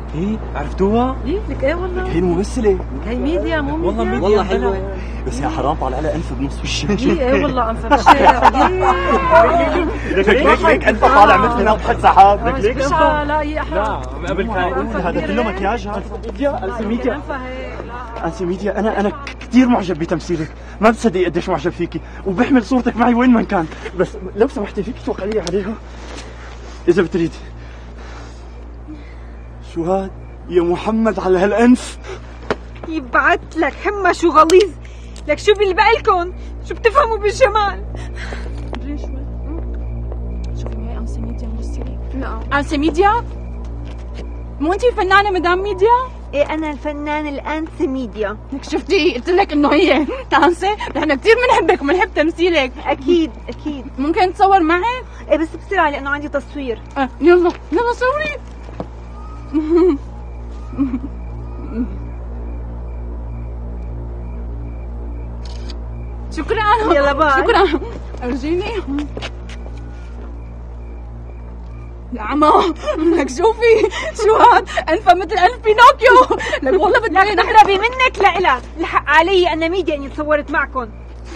ايه عرفتوها؟ ايه لك ايه والله؟ هي الممثلة. هي ميديا مو ميديا. والله ميديا والله حلوة. بس يا حرام طالع لها انف بنص وشها. ايه والله انفه بالشارع. لك ليك انت طالع مثل ناطحة سحاب. لك ليك مش لا احلى. لا قبل كان هذا كله مكياج. ميديا انسي ميديا، انا كثير معجب بتمثيلك، ما بتصدق قديش معجب فيكي، وبحمل صورتك معي وين ما كان، بس لو سمحتي فيك توقعي عليها اذا بتريد. شو هاد يا محمد على هالانف؟ يبعت لك حمى شو غليظ، لك شو بالبقلكن، شو بتفهموا بالجمال؟ شوفي هي انسي ميديا ممثلة. لا انسي ميديا؟ مو انتي الفنانة مدام ميديا؟ ايه انا الفنان الانسي ميديا. لك شفتي قلت لك انه هي انسي، نحن كثير بنحبك وبنحب تمثيلك. اكيد اكيد. ممكن نتصور معك؟ ايه بس بسرعة لانه عندي تصوير. يلا يلا صوري. شكرا. يلا باي. شكرا. ارجيني يا عمى. لك شوفي شو هاد، انفه مثل انف بينوكيو. لك والله بدي اقربي منك لإلها، الحق علي انا ميديا اني تصورت معكم.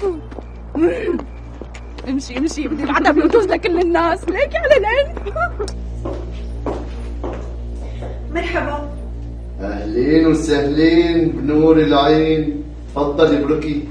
امشي امشي، بدي ابعتها بلوتوث لكل الناس، ليكي على الانف. مرحبا. اهلين وسهلين بنور العين، تفضلي بركي.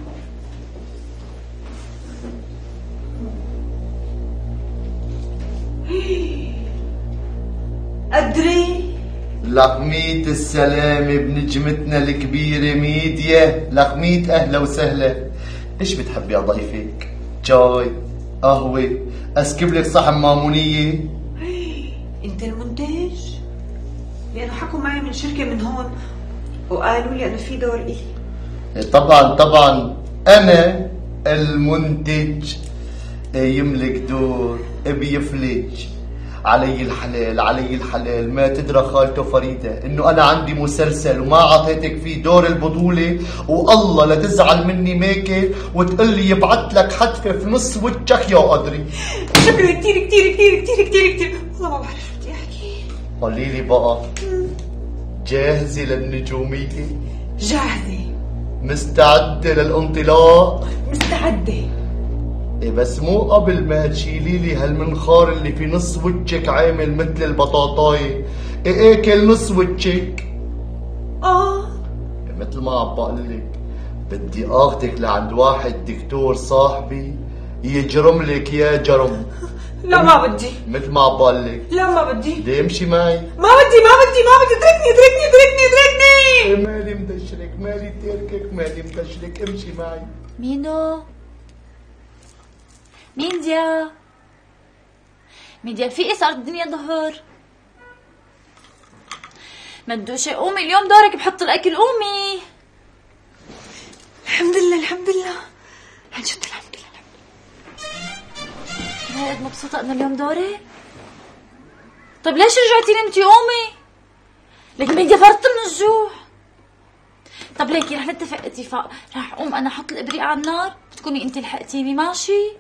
ادري لقمية السلامة بنجمتنا الكبيرة ميديا، لقمية اهلا وسهلا. ايش بتحبي يا ضيفك؟ شاي؟ قهوة؟ اسكب لك صحن مامونية؟ انت المنتج؟ لانه حكوا معي من شركة من هون وقالوا لي انه في دور إلي. طبعا طبعا انا المنتج. يملك دور بيفلج. علي الحلال علي الحلال، ما تدرى خالته فريدة انه انا عندي مسلسل وما عطيتك فيه دور البطولة، والله لا تزعل مني ميكي وتقول لي يبعت لك حتفة في نص وجهك يا قدري. شكرا كثير كثير كثير كثير كثير كثير، والله ما بعرف شو بدي احكي. قولي لي بقى، جاهزة للنجومية؟ جاهزة. مستعدة للانطلاق؟ مستعدة. إيه بس مو قبل ما تشيلي لي هالمنخار اللي في نص وجهك عامل مثل البطاطاية. ايه كل نص وجهك؟ مثل ما عم بقلك، بدي اخذك لعند واحد دكتور صاحبي يجرم لك يا جرم. لا ما بدي. مثل ما عم بقلك. لا ما بدي. بدي امشي معي. ما بدي اتركني. مالي مدشرك، مالي تركك، مالي مدشرك، امشي معي. مينو ميديا ميديا، في ايه؟ صارت الدنيا ظهر. مدوشة قومي، اليوم دورك بحط الاكل، قومي. الحمد لله الحمد لله، عن جد الحمد لله. هيك مبسوطة انه اليوم دوري؟ طيب ليش رجعتي نمتي؟ قومي لك ميديا، فرطت من الجوع. طب ليكي رح نتفق اتفاق، رح اقوم انا احط الابريق على النار بتكوني انت لحقتيني، ماشي؟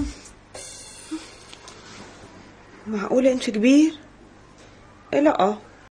معقولة انت كبير؟ إيه لا